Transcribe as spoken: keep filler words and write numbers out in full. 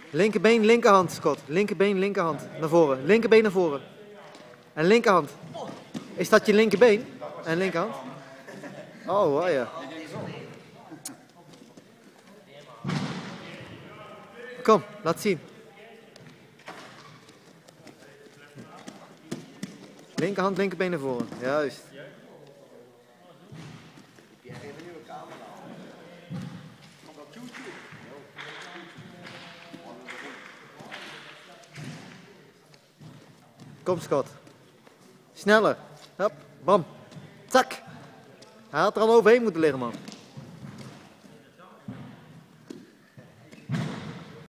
Linkerbeen, linkerhand, Scott. Linkerbeen, linkerhand. Naar voren. Linkerbeen naar voren. En linkerhand. Is dat je linkerbeen? En linkerhand? Oh, wow, ja. Kom, laat zien. Linkerhand, linkerbeen naar voren. Juist. Kom, Scott. Sneller. Hop, bam. Zak. Hij had er al overheen moeten liggen, man.